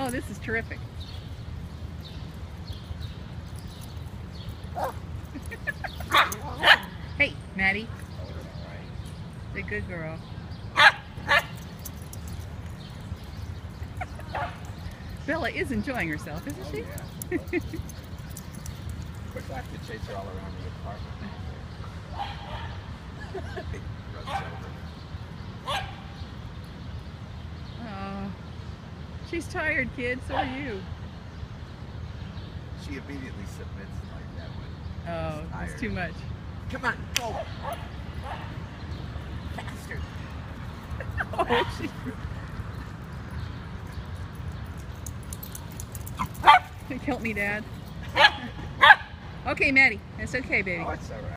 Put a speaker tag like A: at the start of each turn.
A: Oh, this is terrific. Hey, Maddie. The good girl. Bella is enjoying herself, isn't she?
B: Yeah. Of course, I have to chase her all around the apartment.
A: Oh, she's tired, kid. So are you.
B: She immediately submits like that one.
A: Oh, it's too much.
B: Come on, go! Faster!
A: Oh, she... Help me, Dad. Okay, Maddie. It's okay, baby.
B: Oh, it's all right.